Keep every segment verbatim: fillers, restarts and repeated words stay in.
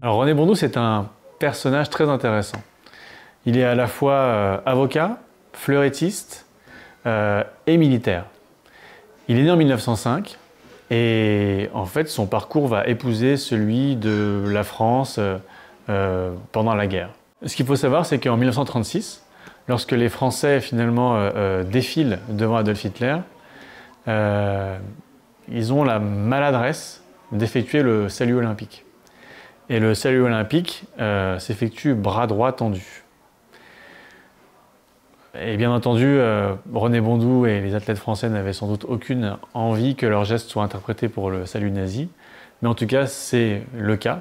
Alors René Bondou, c'est un personnage très intéressant. Il est à la fois euh, avocat, fleurettiste euh, et militaire. Il est né en mille neuf cent cinq et en fait son parcours va épouser celui de la France euh, euh, pendant la guerre. Ce qu'il faut savoir, c'est qu'en mille neuf cent trente-six, lorsque les Français finalement euh, euh, défilent devant Adolf Hitler, euh, ils ont la maladresse d'effectuer le salut olympique. Et le salut olympique euh, s'effectue bras droit tendu. Et bien entendu, euh, René Bondou et les athlètes français n'avaient sans doute aucune envie que leurs gestes soient interprétés pour le salut nazi. Mais en tout cas, c'est le cas.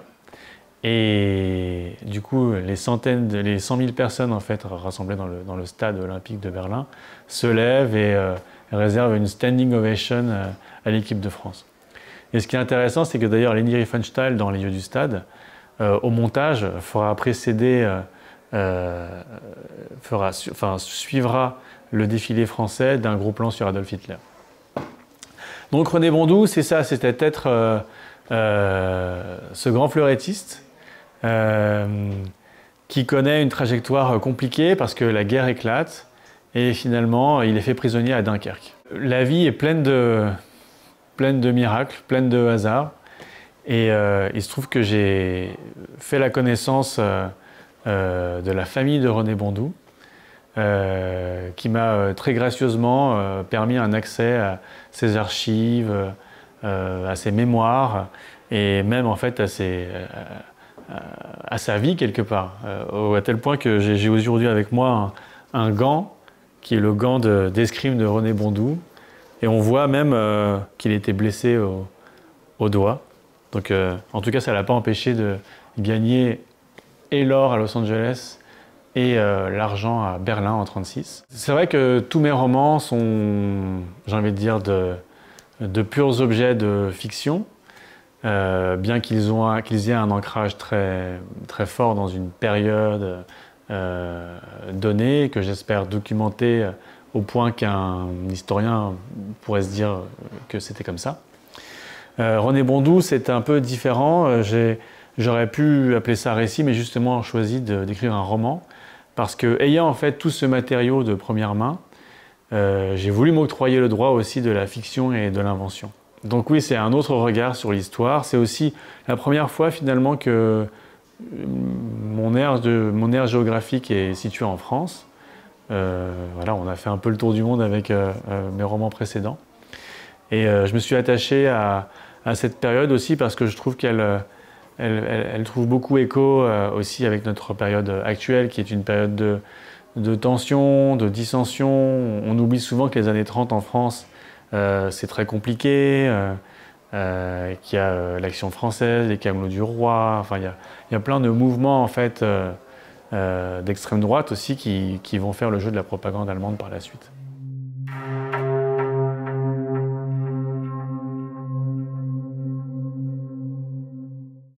Et du coup, les centaines, de, les cent mille personnes en fait, rassemblées dans le, dans le stade olympique de Berlin se lèvent et euh, réservent une standing ovation euh, à l'équipe de France. Et ce qui est intéressant, c'est que d'ailleurs Leni Riefenstahl, dans Les yeux du stade, euh, au montage, fera précéder, euh, euh, fera, enfin, suivra le défilé français d'un gros plan sur Adolf Hitler. Donc René Bondou, c'est ça, c'était être euh, euh, ce grand fleurettiste euh, qui connaît une trajectoire compliquée parce que la guerre éclate et finalement il est fait prisonnier à Dunkerque. La vie est pleine de... pleine de miracles, pleine de hasards. Et euh, il se trouve que j'ai fait la connaissance euh, euh, de la famille de René Bondou, euh, qui m'a très gracieusement euh, permis un accès à ses archives, euh, à ses mémoires, et même en fait à, ses, à, à sa vie quelque part. Euh, à tel point que j'ai aujourd'hui avec moi un, un gant, qui est le gant d'escrime de, de René Bondou. Et on voit même euh, qu'il était blessé au, au doigt. Donc, euh, en tout cas, ça ne l'a pas empêché de gagner et l'or à Los Angeles et euh, l'argent à Berlin en mille neuf cent trente-six. C'est vrai que tous mes romans sont, j'ai envie de dire, de, de purs objets de fiction, euh, bien qu'ils ont, qu'ils aient un ancrage très, très fort dans une période euh, donnée, que j'espère documenter au point qu'un historien pourrait se dire que c'était comme ça. Euh, René Bondou, c'est un peu différent. J'aurais pu appeler ça récit, mais justement choisi d'écrire un roman, parce que, ayant en fait tout ce matériau de première main, euh, j'ai voulu m'octroyer le droit aussi de la fiction et de l'invention. Donc oui, c'est un autre regard sur l'histoire. C'est aussi la première fois finalement que mon aire, de, mon aire géographique est située en France. Euh, voilà, on a fait un peu le tour du monde avec euh, euh, mes romans précédents. Et euh, je me suis attaché à, à cette période aussi parce que je trouve qu'elle elle, elle, elle trouve beaucoup écho euh, aussi avec notre période actuelle, qui est une période de, de tension, de dissension. On oublie souvent que les années trente en France, euh, c'est très compliqué, euh, euh, qu'il y a euh, l'Action française, les Camelots du Roi, enfin il y a, il y a plein de mouvements en fait, euh, Euh, d'extrême droite aussi qui, qui vont faire le jeu de la propagande allemande par la suite.